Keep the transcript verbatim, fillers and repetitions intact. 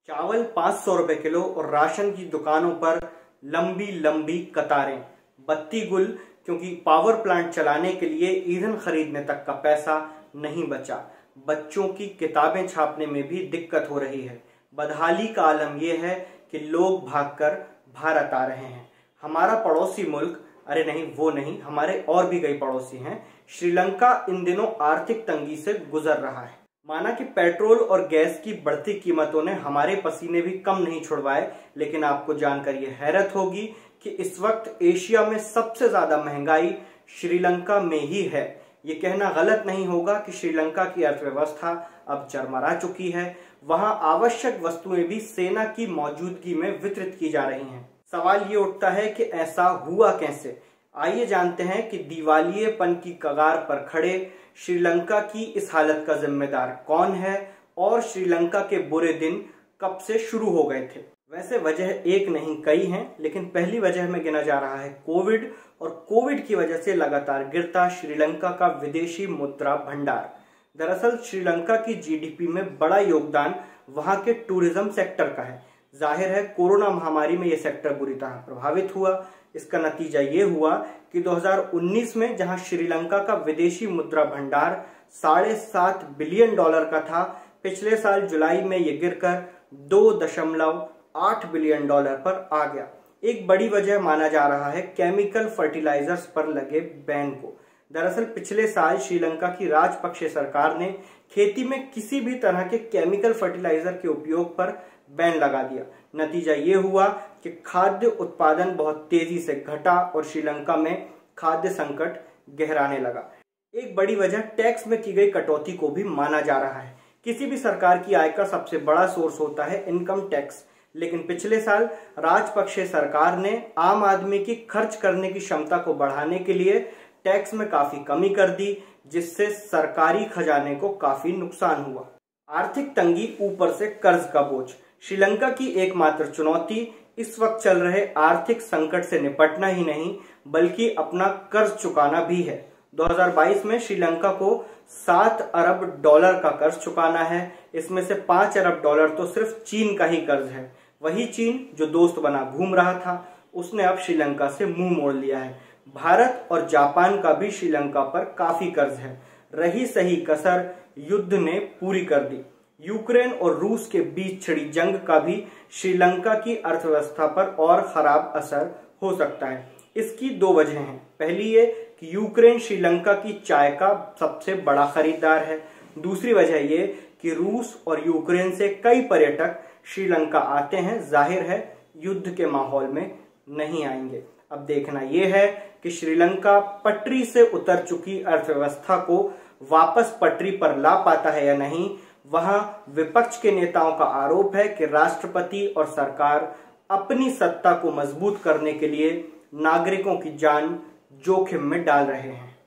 चावल पाँच सौ रुपए किलो और राशन की दुकानों पर लंबी लंबी कतारें। बत्ती गुल, क्योंकि पावर प्लांट चलाने के लिए ईंधन खरीदने तक का पैसा नहीं बचा। बच्चों की किताबें छापने में भी दिक्कत हो रही है। बदहाली का आलम यह है कि लोग भागकर भारत आ रहे हैं। हमारा पड़ोसी मुल्क, अरे नहीं वो नहीं, हमारे और भी कई पड़ोसी हैं, श्रीलंका इन दिनों आर्थिक तंगी से गुजर रहा है। माना कि पेट्रोल और गैस की बढ़ती कीमतों ने हमारे पसीने भी कम नहीं छुड़वाए, लेकिन आपको जानकर यह हैरत होगी कि इस वक्त एशिया में सबसे ज्यादा महंगाई श्रीलंका में ही है। ये कहना गलत नहीं होगा कि श्रीलंका की अर्थव्यवस्था अब चरमरा चुकी है। वहां आवश्यक वस्तुएं भी सेना की मौजूदगी में वितरित की जा रही हैं। सवाल ये उठता है कि ऐसा हुआ कैसे। आइए जानते हैं कि दिवालियेपन की कगार पर खड़े श्रीलंका की इस हालत का जिम्मेदार कौन है और श्रीलंका के बुरे दिन कब से शुरू हो गए थे। वैसे वजह एक नहीं कई हैं, लेकिन पहली वजह में गिना जा रहा है कोविड, और कोविड की वजह से लगातार गिरता श्रीलंका का विदेशी मुद्रा भंडार। दरअसल श्रीलंका की जीडीपी में बड़ा योगदान वहां के टूरिज्म सेक्टर का है। जाहिर है कोरोना महामारी में यह सेक्टर बुरी तरह प्रभावित हुआ। इसका नतीजा ये हुआ कि दो हज़ार उन्नीस में जहां श्रीलंका का विदेशी मुद्रा भंडार साढ़े सात बिलियन डॉलर का था, पिछले साल जुलाई में यह गिरकर दो दशमलव आठ बिलियन डॉलर पर आ गया। एक बड़ी वजह माना जा रहा है केमिकल फर्टिलाइजर्स पर लगे बैन को। दरअसल पिछले साल श्रीलंका की राजपक्षे सरकार ने खेती में किसी भी तरह के केमिकल फर्टिलाइजर के उपयोग पर बैन लगा दिया। नतीजा ये हुआ कि खाद्य उत्पादन बहुत तेजी से घटा और श्रीलंका में खाद्य संकट गहराने लगा। एक बड़ी वजह टैक्स में की गई कटौती को भी माना जा रहा है। किसी भी सरकार की आय का सबसे बड़ा सोर्स होता है इनकम टैक्स, लेकिन पिछले साल राजपक्षे सरकार ने आम आदमी की खर्च करने की क्षमता को बढ़ाने के लिए टैक्स में काफी कमी कर दी, जिससे सरकारी खजाने को काफी नुकसान हुआ। आर्थिक तंगी, ऊपर से कर्ज का बोझ। श्रीलंका की एकमात्र चुनौती इस वक्त चल रहे आर्थिक संकट से निपटना ही नहीं, बल्कि अपना कर्ज चुकाना भी है। दो हज़ार बाईस में श्रीलंका को सात अरब डॉलर का कर्ज चुकाना है। इसमें से पांच अरब डॉलर तो सिर्फ चीन का ही कर्ज है। वही चीन जो दोस्त बना घूम रहा था, उसने अब श्रीलंका से मुंह मोड़ लिया है। भारत और जापान का भी श्रीलंका पर काफी कर्ज है। रही सही कसर युद्ध ने पूरी कर दी। यूक्रेन और रूस के बीच छिड़ी जंग का भी श्रीलंका की अर्थव्यवस्था पर और खराब असर हो सकता है। इसकी दो वजह हैं। पहली ये कि यूक्रेन श्रीलंका की चाय का सबसे बड़ा खरीदार है। दूसरी वजह ये कि रूस और यूक्रेन से कई पर्यटक श्रीलंका आते हैं। जाहिर है युद्ध के माहौल में नहीं आएंगे। अब देखना यह है कि श्रीलंका पटरी से उतर चुकी अर्थव्यवस्था को वापस पटरी पर ला पाता है या नहीं। वहां विपक्ष के नेताओं का आरोप है कि राष्ट्रपति और सरकार अपनी सत्ता को मजबूत करने के लिए नागरिकों की जान जोखिम में डाल रहे हैं।